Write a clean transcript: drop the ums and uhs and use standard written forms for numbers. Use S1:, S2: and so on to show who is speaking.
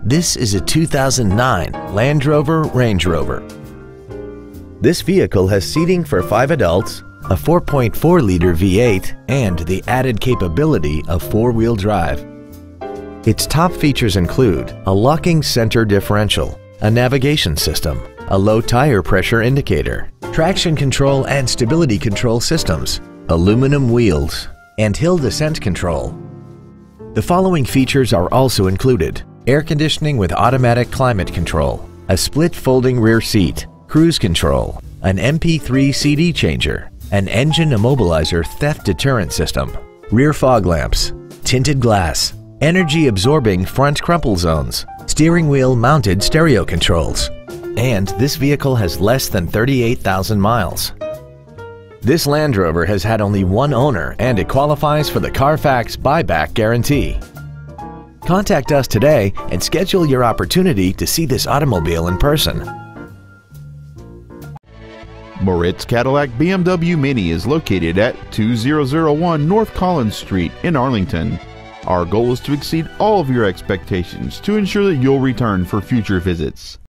S1: This is a 2009 Land Rover Range Rover. This vehicle has seating for 5 adults, a 4.4-liter V8, and the added capability of 4-wheel drive. Its top features include a locking center differential, a navigation system, a low tire pressure indicator, traction control and stability control systems, aluminum wheels, and hill descent control. The following features are also included: air conditioning with automatic climate control, a split folding rear seat, cruise control, an MP3 CD changer, an engine immobilizer theft deterrent system, rear fog lamps, tinted glass, energy absorbing front crumple zones, steering wheel mounted stereo controls, and this vehicle has less than 38,000 miles. This Land Rover has had only one owner and it qualifies for the Carfax buyback guarantee. Contact us today and schedule your opportunity to see this automobile in person.
S2: Moritz Cadillac BMW Mini is located at 2001 North Collins Street in Arlington. Our goal is to exceed all of your expectations to ensure that you'll return for future visits.